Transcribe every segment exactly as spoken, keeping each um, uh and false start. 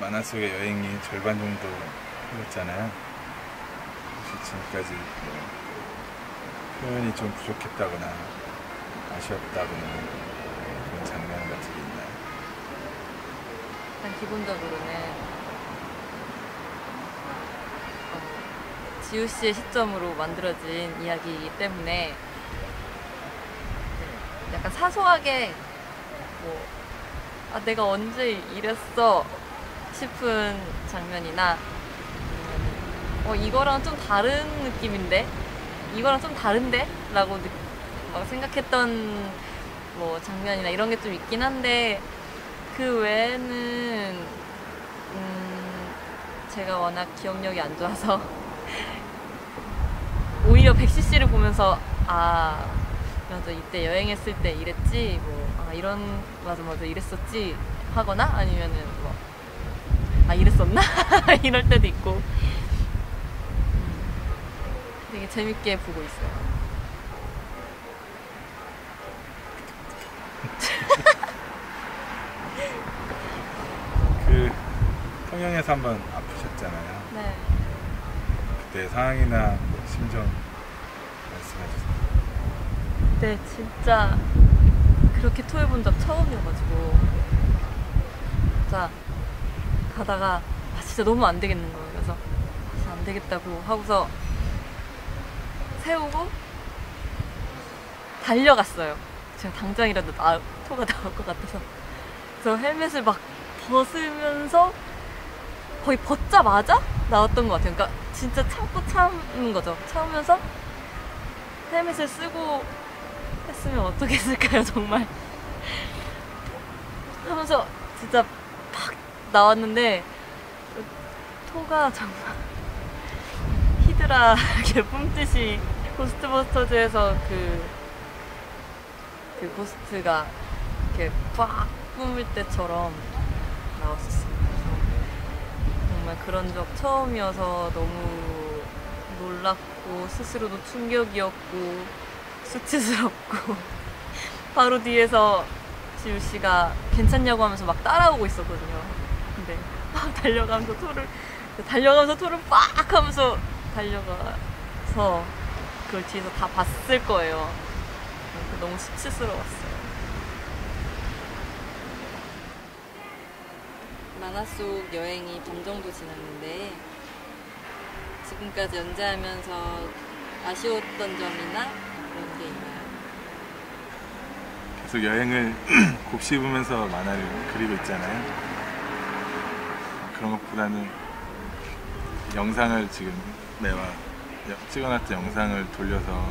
만화 속의 여행이 절반 정도 흘렀잖아요. 혹시 지금까지 뭐 표현이 좀 부족했다거나 아쉬웠다거나 그런 장면 같은 게 있나요? 일단 기본적으로는 어, 지우 씨의 시점으로 만들어진 이야기이기 때문에 약간 사소하게 뭐 아, 내가 언제 이랬어 싶은 장면이나 어, 이거랑 좀 다른 느낌인데? 이거랑 좀 다른데? 라고 느, 막 생각했던 뭐 장면이나 이런 게 좀 있긴 한데 그 외에는 음, 제가 워낙 기억력이 안 좋아서 오히려 백씨씨를 보면서 아 맞아 이때 여행했을 때 이랬지 뭐 아 이런 맞아 맞아 이랬었지 하거나 아니면은 뭐 아 이랬었나? 이럴 때도 있고 음, 되게 재밌게 보고 있어요. 그 통영에서 한번 아프셨잖아요. 네. 그때 상황이나 심정 말씀해주세요. 네, 진짜 그렇게 토해본 적 처음이어가지고 진짜 가다가 아 진짜 너무 안 되겠는 거예요. 그래서 진짜 안 되겠다고 하고서 세우고 달려갔어요. 제가 당장이라도 나, 토가 나올 것 같아서. 그래서 헬멧을 막 벗으면서 거의 벗자마자 나왔던 것 같아요. 그러니까 진짜 참고 참는 거죠. 참으면서 헬멧을 쓰고 했으면 어떻게 했을까요, 정말. 하면서 진짜 팍 나왔는데 토가 정말 히드라 이렇게 뿜듯이 고스트버스터즈에서 그, 그 고스트가 이렇게 빡 뿜을 때처럼 나왔었어요. 정말 그런 적 처음이어서 너무 놀랍고 스스로도 충격이었고 수치스럽고 바로 뒤에서 지우 씨가 괜찮냐고 하면서 막 따라오고 있었거든요. 근데 막 달려가면서 토를 달려가면서 토를 빡 하면서 달려가서 그걸 뒤에서 다 봤을 거예요. 너무 수치스러웠어요. 만화 속 여행이 반 정도 지났는데 지금까지 연재하면서 아쉬웠던 점이나 그런 게 있나요? 계속 여행을 곱씹으면서 만화를 그리고 있잖아요. 그런 것보다는 영상을 지금 매화 찍어놨던 영상을 돌려서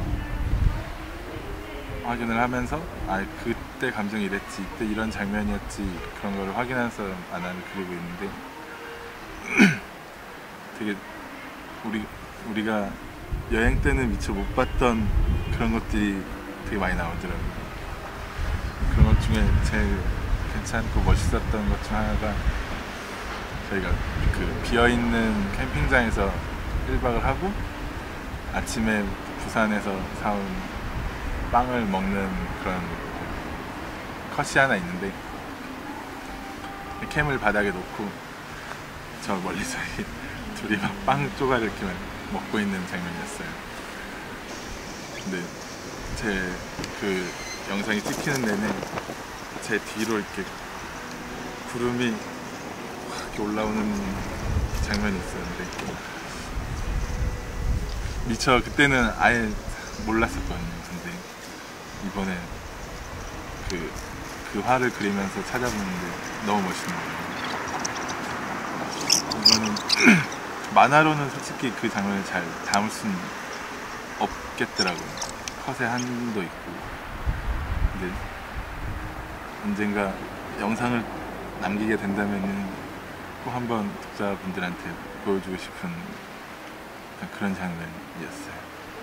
확인을 하면서 아 그때 감정이 이랬지 이때 이런 장면이었지 그런 걸 확인해서 만화를 그리고 있는데 되게 우리, 우리가 여행 때는 미처 못 봤던 그런 것들이 되게 많이 나오더라고요. 그런 것 중에 제일 괜찮고 멋있었던 것 중 하나가 저희가 그 비어있는 캠핑장에서 일 박을 하고 아침에 부산에서 사온 빵을 먹는 그런 컷이 하나 있는데 캠을 바닥에 놓고 저 멀리서 둘이 막 빵 조각 이렇게 먹고 있는 장면이었어요. 근데 제 그 영상이 찍히는 내내 제 뒤로 이렇게 구름이 이렇게 올라오는 장면이 있었는데 미처 그때는 아예 몰랐었거든요. 근데 이번에 그, 그 화를 그리면서 찾아보는데 너무 멋있는 거예요. 이거는 만화로는 솔직히 그 장면을 잘 담을 수는 없겠더라고요. 컷의 한도 있고. 근데 언젠가 영상을 남기게 된다면은 꼭 한번 독자분들한테 보여주고 싶은 그런 장면이었어요.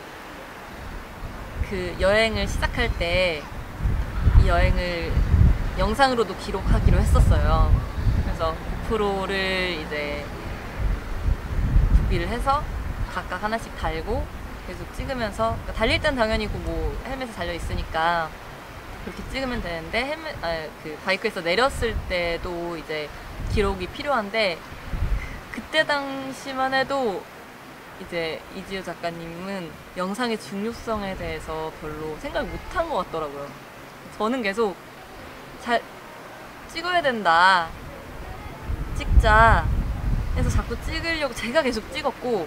그 여행을 시작할 때 이 여행을 영상으로도 기록하기로 했었어요. 그래서 고프로를 이제 구비를 해서 각각 하나씩 달고 계속 찍으면서 그러니까 달릴 땐 당연히 뭐 헬멧에 달려 있으니까 그렇게 찍으면 되는데 헬멧, 아, 그 바이크에서 내렸을 때도 이제 기록이 필요한데 그때 당시만 해도 이제 이지우 작가님은 영상의 중요성에 대해서 별로 생각을 못한 것 같더라고요. 저는 계속 잘 찍어야 된다, 찍자 해서 자꾸 찍으려고 제가 계속 찍었고,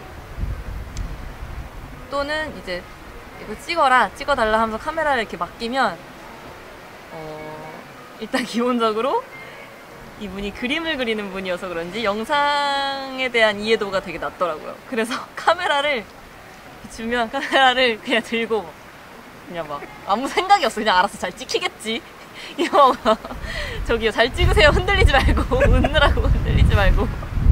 또는 이제 이거 찍어라, 찍어달라 하면서 카메라를 이렇게 맡기면 어, 일단 기본적으로 이분이 그림을 그리는 분이어서 그런지 영상에 대한 이해도가 되게 낮더라고요. 그래서 카메라를 주면 카메라를 그냥 들고 그냥 막 아무 생각이 없어. 그냥 알아서 잘 찍히겠지 이거 저기요 잘 찍으세요, 흔들리지 말고 웃느라고 흔들리지 말고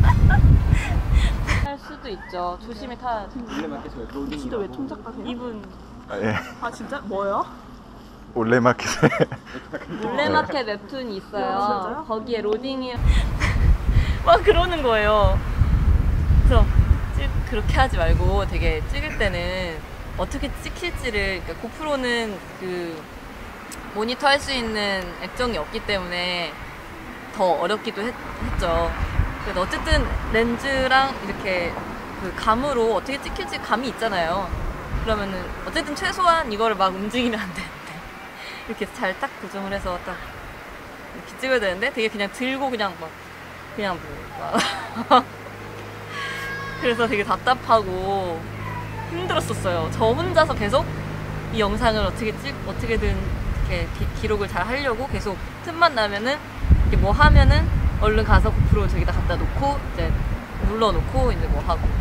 할 수도 있죠. 조심히 타. 진짜 왜 통작가세요? 이분 아, 예. 아 진짜? 뭐요? 올레마켓에 올레마켓 웹툰이 있어요. 아, 진짜요? 거기에 로딩이 막 그러는 거예요. 그래서 찍, 그렇게 하지 말고 되게 찍을 때는 어떻게 찍힐지를, 그러니까 고프로는 그 모니터 할 수 있는 액정이 없기 때문에 더 어렵기도 했, 했죠. 그래서 어쨌든 렌즈랑 이렇게 그 감으로 어떻게 찍힐지 감이 있잖아요. 그러면은 어쨌든 최소한 이거를 막 움직이면 안 되는데 이렇게 잘 딱 고정을 해서 딱 이렇게 찍어야 되는데 되게 그냥 들고 그냥 막 그냥 뭐 막 그래서 되게 답답하고 힘들었었어요. 저 혼자서 계속 이 영상을 어떻게 찍 어떻게든 이렇게 기, 기록을 잘 하려고 계속 틈만 나면은 이렇게 뭐 하면은 얼른 가서 고프로 저기다 갖다 놓고 이제 눌러놓고 이제 뭐 하고.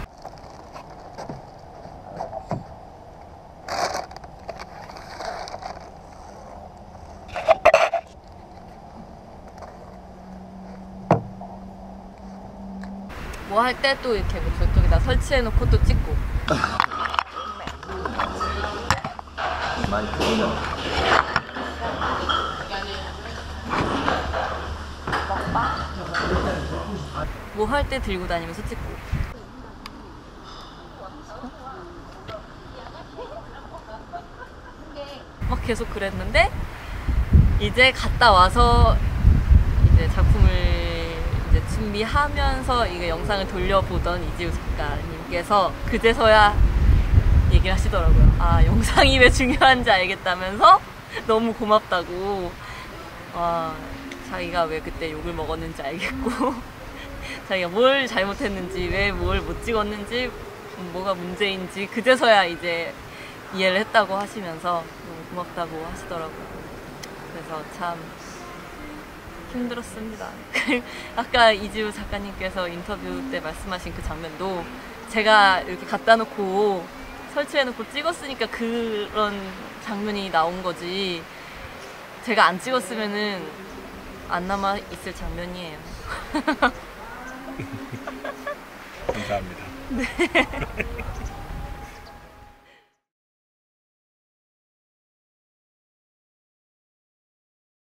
뭐 할 때 또 이렇게 뭐 저쪽에다 설치해놓고 또 찍고. 많이 보이나? 뭐 할 때 들고 다니면서 찍고. 막 계속 그랬는데 이제 갔다 와서 이제 작품을 이제 준비하면서 이게 영상을 돌려보던 이지우 작가님께서 그제서야 얘기를 하시더라고요. 아, 영상이 왜 중요한지 알겠다면서 너무 고맙다고. 아, 자기가 왜 그때 욕을 먹었는지 알겠고 자기가 뭘 잘못했는지, 왜 뭘 못 찍었는지, 뭐가 문제인지 그제서야 이제 이해를 했다고 하시면서 너무 고맙다고 하시더라고요. 그래서 참 힘들었습니다. 아까 이지우 작가님께서 인터뷰 때 말씀하신 그 장면도 제가 이렇게 갖다 놓고 설치해놓고 찍었으니까 그런 장면이 나온 거지, 제가 안 찍었으면은 안 남아 있을 장면이에요. 감사합니다. 네.